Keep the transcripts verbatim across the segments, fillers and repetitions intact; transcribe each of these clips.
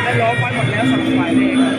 ได้ล้อมไว้หมดแล้วสำหรับฝ่ายเอง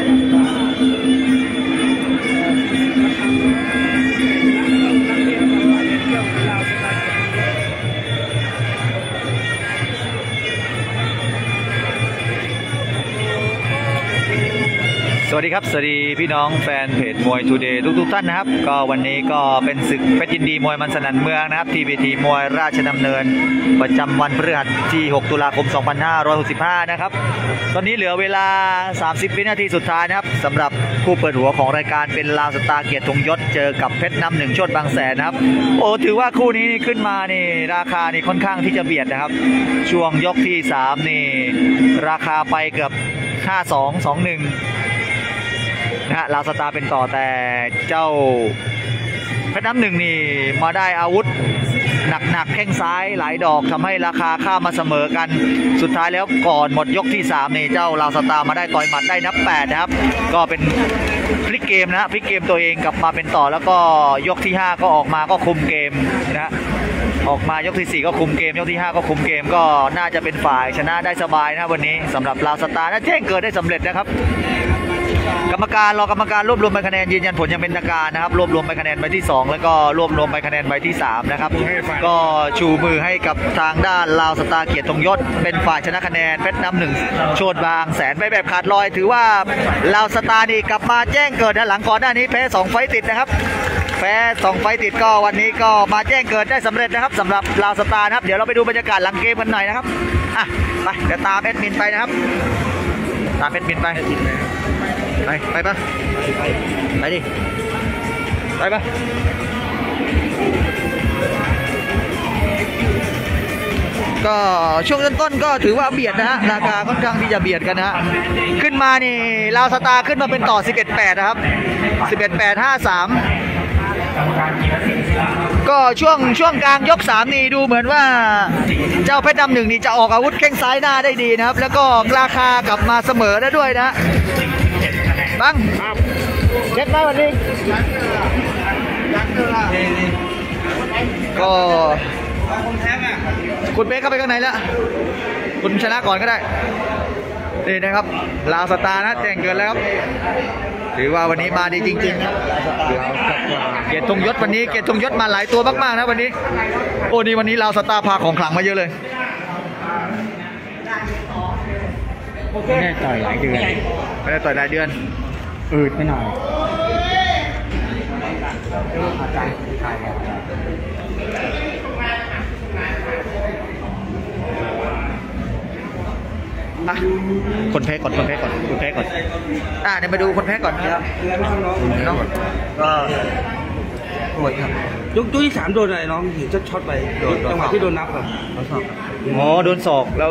สวัสดีครับสวัสดีพี่น้องแฟนเพจมวยทูเดย์ทุกๆท่านนะครับก็วันนี้ก็เป็นศึกเพชรยินดีมวยมันสนั่นเมืองนะครับที บี ที มวยราชดำเนินประจำวันพฤหัสที่หกตุลาคมสองพันห้าร้อยหกสิบห้านะครับตอนนี้เหลือเวลาสามสิบวินาทีสุดท้ายนะครับสำหรับคู่เปิดหัวของรายการเป็นลาวสตาร์เกียรติธงยศเจอกับเพชรน้ำหนึ่งโชติบางแสนนะครับโอ้ถือว่าคู่นี้ขึ้นมานี่ราคานี่ค่อนข้างที่จะเบียดนะครับช่วงยกที่สามนี่ราคาไปเกือบห้าสอง สองหนึ่งนะฮะลาวสตาร์เป็นต่อแต่เจ้าเพชรน้ำหนึ่งนี่มาได้อาวุธหนักๆแข้งซ้ายหลายดอกทำให้ราคาข้ามมาเสมอกันสุดท้ายแล้วก่อนหมดยกที่สามนี่เจ้าลาวสตาร์มาได้ต่อยหมัดได้นับแปดนะครับก็เป็นพลิกเกมนะพลิกเกมตัวเองกลับมาเป็นต่อแล้วก็ยกที่ห้าก็ออกมาก็คุมเกมนะออกมายกที่สี่ก็คุมเกมยกที่ห้าก็คุมเกมก็น่าจะเป็นฝ่ายชนะได้สบายนะวันนี้สำหรับลาวสตาร์นะแจ้งเกิดได้สำเร็จนะครับกรรมการรอกรรมการรวบรวมใบคะแนนยืนยันผลยังเป็นทางการนะครับรวบรวมใบคะแนนใบที่สองแล้วก็รวบรวมใบคะแนนใบที่สามนะครับก็ชูมือให้กับทางด้านลาวสตาร์เกียรติธงยศเป็นฝ่ายชนะคะแนนเพชรน้ำหนึ่งโชติบางแสนไปแบบขาดลอยถือว่าลาวสตาร์นี่กลับมาแจ้งเกิดนะหลังก่อนหน้านี้แพ้สองไฟติดนะครับแพ้สองไฟติดก็วันนี้ก็มาแจ้งเกิดได้สำเร็จนะครับสำหรับลาวสตาร์นะครับเดี๋ยวเราไปดูบรรยากาศหลังเกมกันหน่อยนะครับอ่ะไปเดี๋ยวตามแอดมินไปนะครับตามแอดมินไปไปไปปะไปดิไปปะก็ช่วงต้นๆก็ถือว่าเบียดนะฮะราคาค่อนข้างที่จะเบียดกันนะฮะขึ้นมานี่ลาวสตาร์ขึ้นมาเป็นต่อ สิบเอ็ดแปด นะครับ สิบเอ็ดแปด ห้าสาม ก็ช่วงช่วงกลางยกสามนี่ดูเหมือนว่าเจ้าเพชรดำหนึ่งนี่จะออกอาวุธแข้งซ้ายหน้าได้ดีนะครับแล้วก็ราคากลับมาเสมอได้ด้วยนะบังเช็ดได้วันนี้ก็คุณเป๊กเข้าไปข้างในแล้วคุณชนะก่อนก็ได้นี่นะครับลาวสตาร์นะแจ้งเกินแล้วครับถือว่าวันนี้มาดีจริงๆเกียรติธงยศวันนี้เกียรติธงยศมาหลายตัวมากๆนะวันนี้โอ้นี่วันนี้ลาวสตาร์พาของขลังมาเยอะเลยไม่ได้ต่อยหลายเดือนไม่ได้ต่อยหลายเดือนอืดไม่หน่อยอาจารย์ใช่คนแพ้ก่อนคนแพ้ก่อนคนแพ้ก่อนอ่ะเดี๋ยวมาดูคนแพ้ก่อนครับน้องก็หมดครับยกที่สามโดนอะไรน้องถึงจะช็อตไปจังหวะที่โดนนับครับอ๋อโดนศอกแล้ว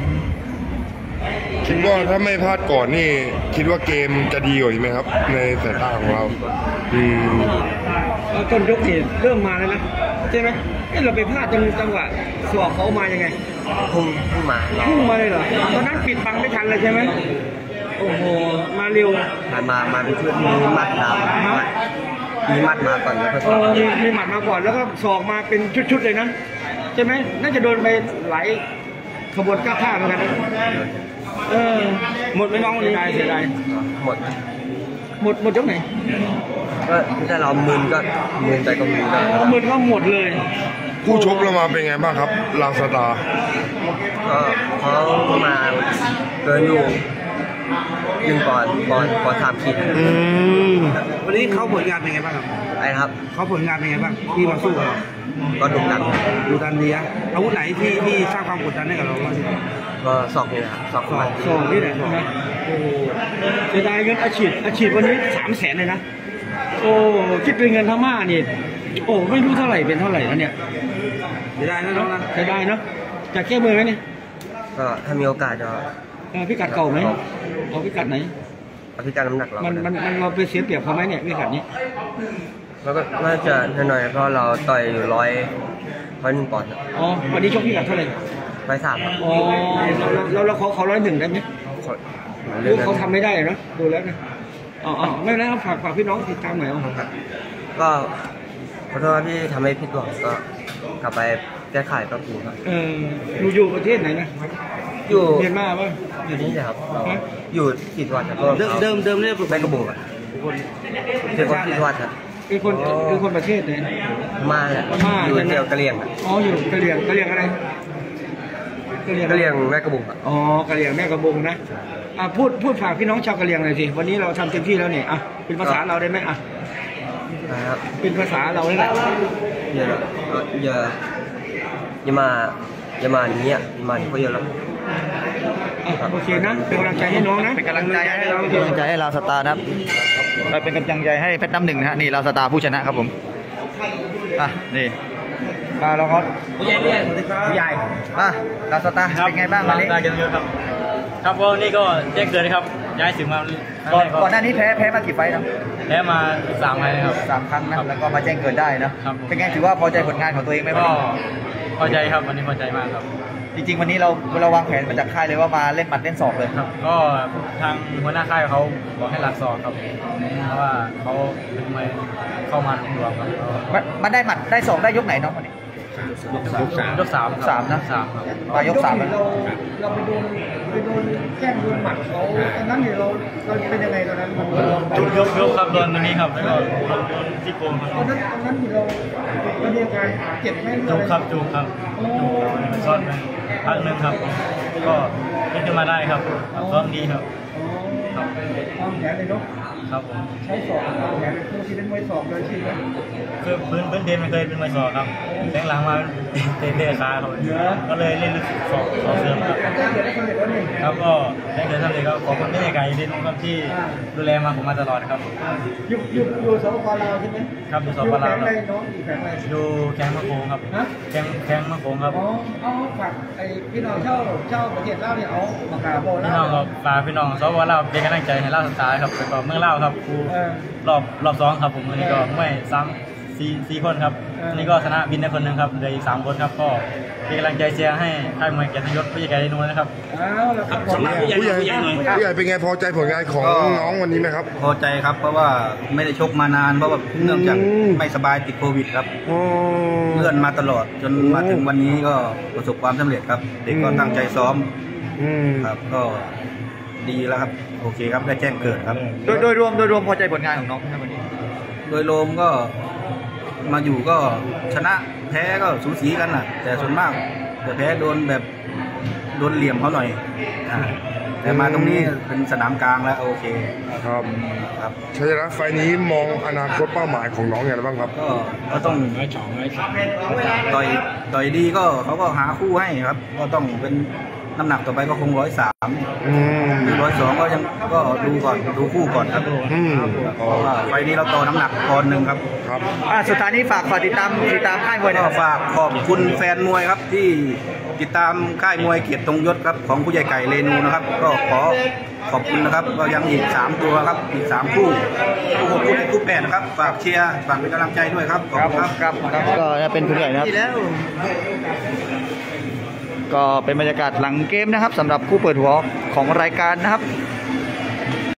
คิดว่าถ้าไม่พลาดก่อนนี่คิดว่าเกมจะดีกว่าใช่ไหมครับในสายตาของเราอืมต้นยกเห็นเริ่มมาแล้วนะใช่ไหมเอ้เราไปพลาดจังจังหวะสวกเขามายังไงพุ่งพุ่งมาพุ่งมาเลยเหรอตอนนั้นปิดบังไม่ทันเลยใช่ไหมโอ้โหมาเร็วมามามาเป็นชุดมีมัดดาวมีมัดมาก่อนแล้วก็เออมีมีหมัดมาก่อนแล้วก็สอกมาเป็นชุดๆเลยนะใช่ไหมน่าจะโดนไปหลายขบวนก้าวข้ามเหมือนกันเออหมดไม่น้องเลยเสียดายหมดหมดหมดยกไหนก็ถ้าเรามืนก็มืนไปก็มืนได้มืนก็หมดเลยคู่ชกเรามาเป็นไงบ้างครับลาวสตาร์ก็เขามาเกินอยู่หนึ่งปอนด์ปอนด์ปอนด์สามขีดวันนี้เขาผลงานเป็นไงบ้างครับไอ้ครับเขาผลงานเป็นไงบ้างที่มาสู้กับเราก็ดุดันดุดันดีอะอาวุธไหนที่ที่สร้างความกดดันให้กับเราบ้างก็สอกนี่นะครับสอกสอกสอกนี่แหละนะโอ้เสียดายเงินอาชีพอาชีพวันนี้สามแสนเลยนะโอ้คิดเป็นเงินพม่านี่โอ้ไม่รู้เท่าไหร่เป็นเท่าไหร่นะเนี่ยเสียดายนะน้องนะเสียดายเนาะจะแก้มือไหมเนี่ยก็ถ้ามีโอกาสจะพิกัดเก่าไหมเอาพิกัดไหนพิกัดน้ำหนักเรามันมันมันเราไปเสียเปรียบเขาไหมเนี่ยพิกัดนี้แล้วก็น่าจะหน่อยเพราะเราต่อยอยู่ร้อยร้อยหนึ่งปอนด์อ๋อวันนี้ชกพิกัดเท่าไหร่ร้อยสามอ๋อเราเราเขาเขาร้อยหนึ่งได้ไหมดูเขาทำไม่ได้นะดูแล้วนะอ๋อไม่แล้วฝากฝากพี่น้องติดตามหน่อยเอาก็ขอโทษที่ทำให้ผิดหวังก็กลับไปแก้ไขปรับปรุงครับเอออยู่อยู่ประเทศไหนนะอยู่เมียนมาป่ะอยู่นี่นะครับเราฮะอยู่กี่วันครับเดิมเดิมเดิมเนี่ยแม่กระโบกอะคนเป็นคนกี่วันครับเป็นคนเป็นคนประเทศไหนมาอะพม่าอยู่ใช่ไหมเดียวกะเหรี่ยงอะอ๋ออยู่กะเหรี่ยงกะเหรี่ยงอะไรกะเหรี่ยงกะเหรี่ยงแม่กระโบกอะอ๋อกะเหรี่ยงแม่กระบงนะอ่ะพูดพูดฝากพี่น้องชาวกะเหรี่ยงหน่อยสิวันนี้เราทำเต็มที่แล้วนี่อ่ะเป็นภาษาเราได้ไหมอ่ะนะครับเป็นภาษาเราได้ไหมอย่าอย่าอย่ามาอย่ามาอย่างเงี้ยอย่ามาอย่างเขาเยอะแล้วอ่ะโอเคนะเป็นกำลังใจให้น้องนะเป็นกำลังใจให้เราโอเป็นเคกำลังใจให้เราสตาร์นะครับไปเป็นกำลังใจให้เพชรน้ำหนึ่งนะฮะนี่เราสตาร์ผู้ชนะครับผมอ่ะนี่มาเราครับผู้ใหญ่ผู้ใหญ่ผู้ใหญ่อ่ะเราสตาร์เป็นไงบ้างวันนี้ตากันเยอะครับ ครับก็นี่ก็แจ้งเกิดครับ ย้ายถึงมาก่อนก่อนหน้านี้แพ้แพ้มากี่ไฟต์นะแพ้มาสามไฟล์ครับสามครั้งนะแล้วก็มาแจ้งเกิดได้นะครับผมเป็นไงถือว่าพอใจผลงานของตัวเองไหมวันก็นี้พอใจครับวันนี้พอใจมากครับจริงๆวันนี้เราเราวางแผนมาจากค่ายเลยว่ามาเล่นหมัดเล่นศอกเลยครับ ก็ทางหัวหน้าค่ายเขาบอกให้หลักสอบครับ เพราะว่าเขาเป็นมวยเข้ามาหลวมๆครับมันมันได้หมัดได้ศอกได้ยกไหนน้องวันนี้ยกสามยกสามสามนะสามครับมายกสามแล้วเราเราไปโดนไปโดนแข้งโดนหมัดเขาตอนนั้นเนี่ยเราเราเป็นยังไงตอนนั้นมันเรายกยกยกครับโดนตรงนี้ครับ แล้วก็โดนโดนที่โกงครับตอนนั้นตอนนั้นเราเรามีอาการเจ็บไหมจูบครับจูบครับจูบครับซ้อนไปพักหนึ่งครับ ก็ขึ้นมาได้ครับซ้อมดีครับอ๋อวางแผนเลยเนาะครับผมใช้ศอกวางแผนเป็นผู้ที่เป็นมวยศอกเลยใช่ไหมคือพื้นพื้นเทนไม่เคยเป็นมวยศอกครับแข้งหลังมาเตะเตะขาเขาก็เลยเล่นลึกศอกศอกเสื่อมครับได้เกิดได้คนเด็กแล้วนี่ครับก็ได้เกิดทำเลยก็ขอบคุณพี่ใหญ่ไก่เล่นครับที่ดูแลมาผมมาตลอดครับอยู่อยู่อยู่สปปลาวใช่ไหมครับอยู่สปปลาวอยู่แข็งอะไรน้องอยู่แข็งอะไรดูแข้งมะโขงครับฮะแข้งแข้งมะโขงครับอ๋อเอาฝากไอ้พี่น้องเช่าเช่าประเทศลาวเนี่ยเอาปากกาโบพี่ลาน้องวก็ฝากพี่น้องสวเราเป็นกำลังใจให้เล่าสไตล์ครับแล้วก็เมืองเล่าครับครูเออรอบรอบสองครับผมวันนี้ก็ไม่ซ้ำสี่สี่คนครับเออวันนี้ก็ชนะบินได้คนหนึ่งครับเหลืออีกสามคนครับก็เป็นกำลังใจเชียร์ให้ค่ายมวยเกียรติยศผู้ใหญ่ไก่ได้นูนะครับเอาละครับผู้ใหญ่ผู้ใหญ่ผู้ใหญ่เป็นไงพอใจผลงานของน้องวันนี้ไหมครับพอใจครับเพราะว่าไม่ได้ชกมานานเพราะว่าเนื่องจากอืมไม่สบายติดโควิดครับอ๋อเลื่อนมาตลอดจนมาถึงวันนี้ก็ประสบความสำเร็จครับ เด็กก็ตั้งใจซ้อมอืมครับก็ดีแล้วครับโอเคครับได้แจ้งเกิดครับโดยโดยรวมโดยรวมพอใจผลงานของน้องไหมครับวันนี้โดยรวมก็มาอยู่ก็ชนะแพ้ก็สูสีกันน่ะ แต่ส่วนมากแต่แพ้โดนแบบโดนเหลี่ยมเขาหน่อยอ่าแต่มาตรงนี้เป็นสนามกลางแล้วโอเคครับครับชัยชนะไฟล์นี้มองอนาคตเป้าหมายของน้องอย่างไรบ้างครับก็ก็ต้องต่อยต่อยดีก็เขาก็หาคู่ให้ครับ ก็ต้องเป็นน้ำหนักต่อไปก็คงร้อยสามอืมร้อยสองก็ยังก็ดูก่อนดูคู่ก่อนครับอืมเพราะว่าไฟล์นี้เราต่อน้ำหนักปอนด์หนึ่งครับครับอ่ะสุดท้ายนี้ฝากฝากติดตามติดตามค่ายมวยหก็นะครับฝากขอบคุณแฟนมวยครับที่ติดตามค่ายมวยเกียรติทรงยศครับของผู้ใหญ่ไก่เรนูนะครับ ก็ขอขอบคุณนะครับก็ยังอีกสามตัวครับอีกสามคู่คู่หกคู่เจ็ดคู่แปดนะครับฝากเชียร์ฝากเป็นกำลังใจด้วยครับขอบคุณครับครับก็เป็นผู้ใหญ่นะครับ ก็เป็นบรรยากาศหลังเกมนะครับสำหรับคู่เปิดหัวของรายการนะครับ